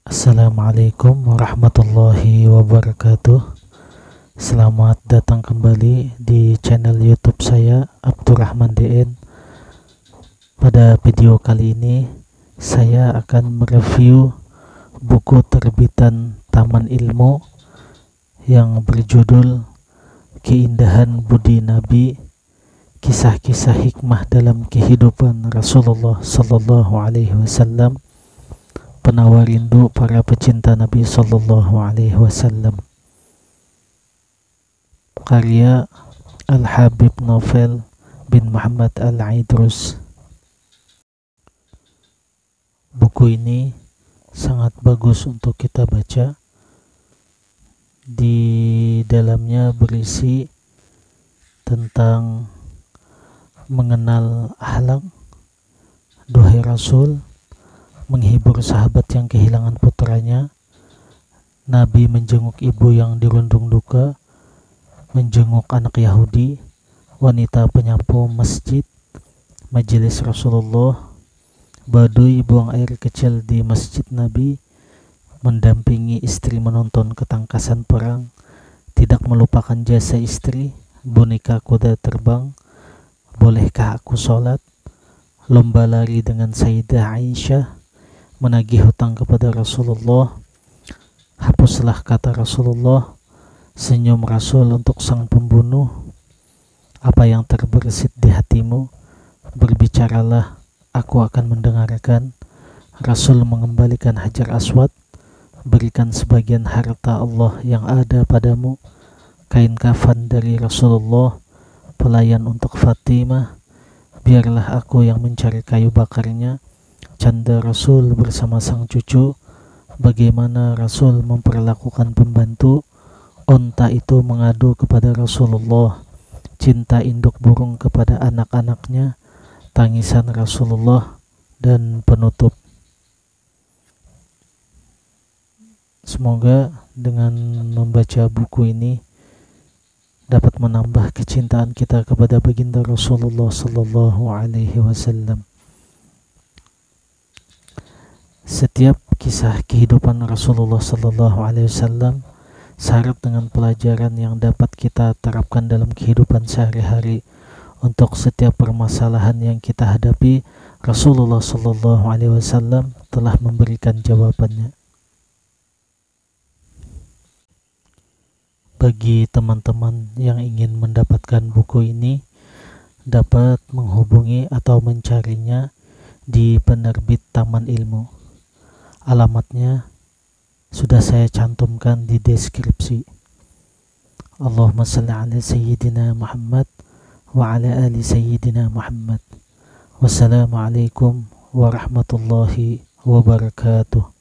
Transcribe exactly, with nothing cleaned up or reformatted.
Assalamualaikum warahmatullahi wabarakatuh. Selamat datang kembali di channel YouTube saya, Abdurrahman D N. Pada video kali ini saya akan mereview buku terbitan Taman Ilmu yang berjudul Keindahan Budi Nabi, Kisah-kisah hikmah dalam kehidupan Rasulullah Sallallahu Alaihi Wasallam, penawar rindu para pecinta Nabi Sallallahu Alaihi Wasallam, karya Al-Habib Novel bin Muhammad Al-Aidrus. Buku ini sangat bagus untuk kita baca. Di dalamnya berisi tentang mengenal akhlak, duhai Rasul, menghibur sahabat yang kehilangan putranya, Nabi menjenguk ibu yang dirundung duka, menjenguk anak Yahudi, wanita penyapu masjid, majelis Rasulullah, badui buang air kecil di masjid Nabi, mendampingi istri menonton ketangkasan perang, tidak melupakan jasa istri, boneka kuda terbang, bolehkah aku sholat, lomba lari dengan Sayyidah Aisyah, menagih hutang kepada Rasulullah, hapuslah kata Rasulullah, senyum Rasul untuk sang pembunuh, apa yang terbersit di hatimu, berbicaralah, aku akan mendengarkan. Rasul mengembalikan Hajar Aswad, berikan sebagian harta Allah yang ada padamu, kain kafan dari Rasulullah, pelayan untuk Fatimah, biarlah aku yang mencari kayu bakarnya. Canda Rasul bersama sang cucu, bagaimana Rasul memperlakukan pembantu, onta itu mengadu kepada Rasulullah, cinta induk burung kepada anak-anaknya, tangisan Rasulullah, dan penutup. Semoga dengan membaca buku ini dapat menambah kecintaan kita kepada baginda Rasulullah Sallallahu Alaihi Wasallam. Setiap kisah kehidupan Rasulullah Sallallahu Alaihi Wasallam syarat dengan pelajaran yang dapat kita terapkan dalam kehidupan sehari-hari. Untuk setiap permasalahan yang kita hadapi, Rasulullah Sallallahu Alaihi Wasallam telah memberikan jawabannya. Bagi teman-teman yang ingin mendapatkan buku ini, dapat menghubungi atau mencarinya di penerbit Taman Ilmu. Alamatnya sudah saya cantumkan di deskripsi. Allahumma salli ala Sayyidina Muhammad wa ala ali Sayyidina Muhammad. Wassalamualaikum warahmatullahi wabarakatuh.